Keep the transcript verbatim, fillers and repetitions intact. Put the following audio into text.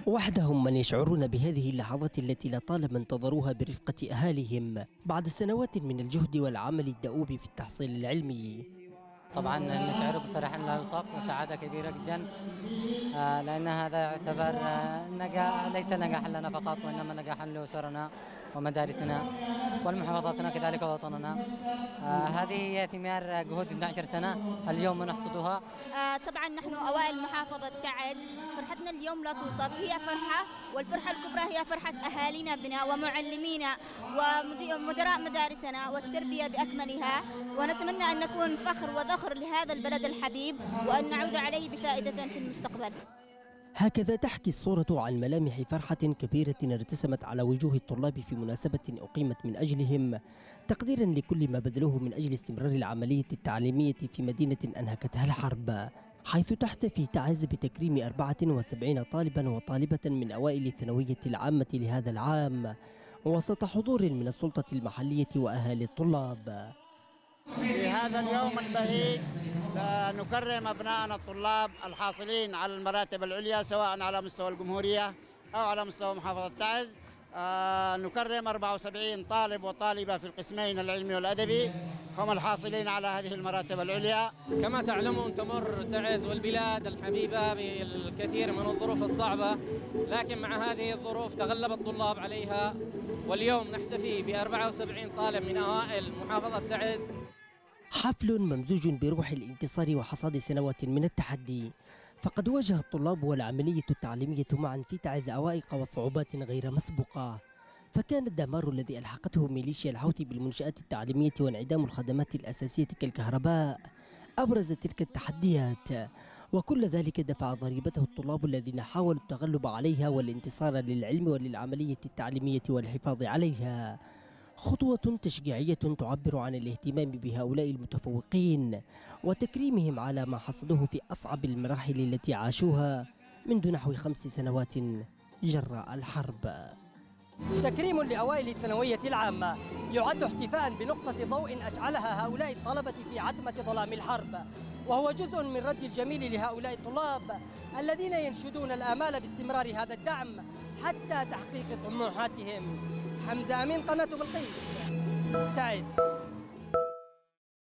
وحدهم من يشعرون بهذه اللحظات التي لطالما انتظروها برفقة أهاليهم بعد سنوات من الجهد والعمل الدؤوب في التحصيل العلمي. طبعا نشعر بفرح لا يوصف وسعادة كبيرة جدا، لأن هذا يعتبر نجاح، ليس نجاحا لنا فقط وإنما نجاحا لأسرنا ومدارسنا والمحافظاتنا كذلك وطننا. هذه هي ثمار جهود اثنتي عشرة سنة اليوم نحصدها. طبعا نحن أوائل محافظة تعز، فرحتنا اليوم لا توصف، هي فرحة، والفرحة الكبرى هي فرحة أهالينا بنا ومعلمينا ومدراء مدارسنا والتربية بأكملها، ونتمنى أن نكون فخر وذخر لهذا البلد الحبيب وأن نعود عليه بفائدة في المستقبل. هكذا تحكي الصورة عن ملامح فرحة كبيرة ارتسمت على وجوه الطلاب في مناسبة أقيمت من أجلهم تقديرا لكل ما بذلوه من أجل استمرار العملية التعليمية في مدينة أنهكتها الحرب، حيث تحتفي تعز بتكريم أربعة وسبعين طالبا وطالبة من أوائل الثانوية العامة لهذا العام وسط حضور من السلطة المحلية وأهالي الطلاب. في هذا اليوم البهيج نكرم أبنائنا الطلاب الحاصلين على المراتب العليا سواء على مستوى الجمهورية أو على مستوى محافظة تعز. آه نكرم أربعة وسبعين طالب وطالبة في القسمين العلمي والأدبي هم الحاصلين على هذه المراتب العليا. كما تعلمون تمر تعز والبلاد الحبيبة بالكثير من الظروف الصعبة، لكن مع هذه الظروف تغلب الطلاب عليها، واليوم نحتفي ب أربعة وسبعين طالب من أوائل محافظة تعز. حفل ممزوج بروح الانتصار وحصاد سنوات من التحدي، فقد واجه الطلاب والعملية التعليمية معا في تعز عوائق وصعوبات غير مسبوقة، فكان الدمار الذي ألحقته ميليشيا الحوثي بالمنشآت التعليمية وانعدام الخدمات الأساسية كالكهرباء أبرز تلك التحديات، وكل ذلك دفع ضريبته الطلاب الذين حاولوا التغلب عليها والانتصار للعلم وللعملية التعليمية والحفاظ عليها. خطوة تشجيعية تعبر عن الاهتمام بهؤلاء المتفوقين وتكريمهم على ما حصدوه في أصعب المراحل التي عاشوها منذ نحو خمس سنوات جراء الحرب. تكريم لأوائل الثانوية العامة يعد احتفاء بنقطة ضوء أشعلها هؤلاء الطلبة في عتمة ظلام الحرب، وهو جزء من رد الجميل لهؤلاء الطلاب الذين ينشدون الآمال باستمرار هذا الدعم حتى تحقيق طموحاتهم. حمزة أمين، قناة بلقيس، تعز.